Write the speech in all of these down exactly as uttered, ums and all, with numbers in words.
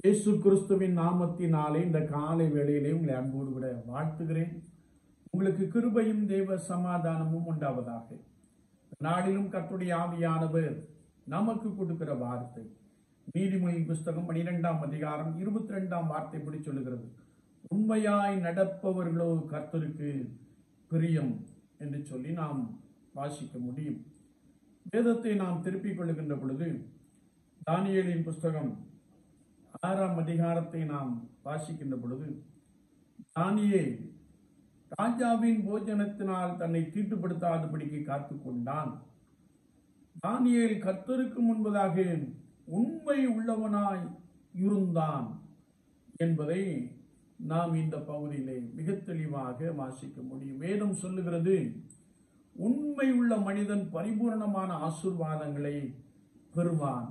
இயேசு கிறிஸ்துவின் நாமத்தினாலே இந்த காலை வேளையிலே உங்களை அன்போடு விட வாழ்த்துகிறேன். உங்களுக்கு கிருபையும் தேவ சமாதானமும் உண்டாவதாக. நாளிலும் கர்த்தருடைய ஆவியானவர் நமக்கு கொடுக்கிற வார்த்தை நீதிமொழியின் புஸ்தகம் பனிரெண்டாம் அதிகாரம் இருபத்தி ரெண்டாம் வார்த்தை இப்படி சொல்லுகிறது, உண்மையாய் நடப்பவர்களோ கர்த்தருக்கு பிரியம் என்று சொல்லி நாம் வாசிக்க முடியும். வேதத்தை நாம் திருப்பிக் கொள்ளுகின்ற பொழுது தானியேலின் புஸ்தகம் ஆறாம் அதிகாரத்தை நாம் வாசிக்கின்ற பொழுது, தானியேல் ராஜாவின் போஜனத்தினால் தன்னை தீட்டுப்படுத்தாதபடிக்கு காத்துக் கொண்டான். தானியேல் கர்த்தருக்கு முன்பதாக உண்மை உள்ளவனாய் இருந்தான் என்பதை நாம் இந்த பகுதியிலே மிக தெளிவாக வாசிக்க முடியும். வேதம் சொல்லுகிறது, உண்மை உள்ள மனிதன் பரிபூர்ணமான ஆசீர்வாதங்களை பெறுவான்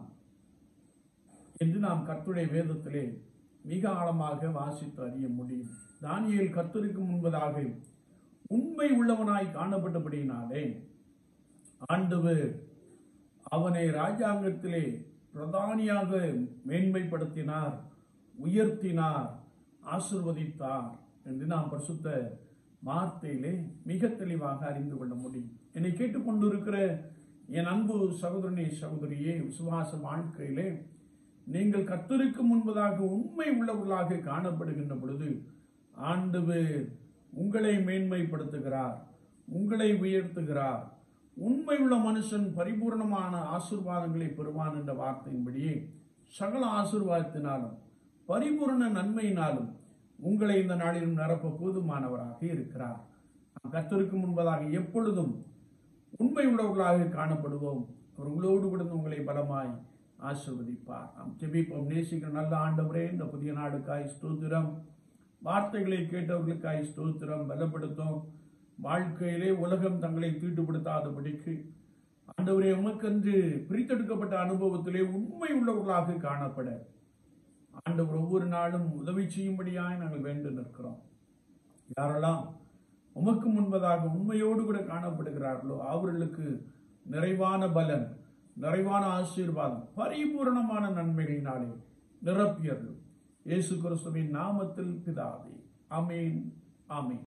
என்று நாம் கர்த்தருடைய வேதத்திலே மிக ஆழமாக வாசித்து அறிய முடியும். தானியேல் கர்த்தருக்கு முன்பதாக உண்மை உள்ளவனாய் காணப்பட்டபடியினாலே ஆண்டவர் அவனை ராஜாங்கத்திலே பிரதானியாக மேன்மைப்படுத்தினார், உயர்த்தினார், ஆசீர்வதித்தார் என்று நாம் பரிசுத்த வார்த்தையிலே மிக தெளிவாக அறிந்து கொள்ள முடியும். என்னை கேட்டுக்கொண்டிருக்கிற என் அன்பு சகோதரனே சகோதரியே, விசுவாச வாழ்க்கையிலே நீங்கள் கர்த்தருக்கு முன்பதாக உண்மை உள்ளவர்களாக காணப்படுகின்ற பொழுது ஆண்டவர் உங்களை மேன்மைப்படுத்துகிறார், உங்களை உயர்த்துகிறார். உண்மை உள்ள மனுஷன் பரிபூர்ணமான ஆசீர்வாதங்களை பெறுவான் என்ற வார்த்தையின்படியே சகல ஆசீர்வாதத்தினாலும் பரிபூர்ண நன்மையினாலும் உங்களை இந்த நாளிலும் நிரப்ப போதுமானவராக இருக்கிறார். கர்த்தருக்கு முன்பதாக எப்பொழுதும் உண்மை உள்ளவர்களாக காணப்படுவோம். அவர் உங்களோடு கூட உங்களை பலமாய் ஆசீர்வதிப்பார். நாம் ஜெபிப்போம். நேசிக்கிற நல்ல ஆண்டவரே, இந்த புதிய நாடுக்காய் ஸ்தோத்திரம், வார்த்தைகளை கேட்டவர்களுக்காய் ஸ்தோத்திரம். பலப்படுத்தும் வாழ்க்கையிலே உலகம் தங்களை தீட்டுப்படுத்தாதபடிக்கு ஆண்டவரே உமக்கென்று பிரித்தெடுக்கப்பட்ட அனுபவத்திலே உண்மை உள்ளவர்களாக காணப்பட ஆண்டவர் ஒவ்வொரு நாளும் உதவி செய்யும்படியாய் நாங்கள் வேண்டு நிற்கிறோம். யாரெல்லாம் உமக்கு முன்பதாக உண்மையோடு கூட காணப்படுகிறார்களோ அவர்களுக்கு நிறைவான பலன், நிறைவான ஆசீர்வாதம், பரிபூரணமான நன்மைகளினாலே நிரப்பியர்கள். இயேசு கிறிஸ்துவின் நாமத்தில் பிதாவே, ஆமென், ஆமென்.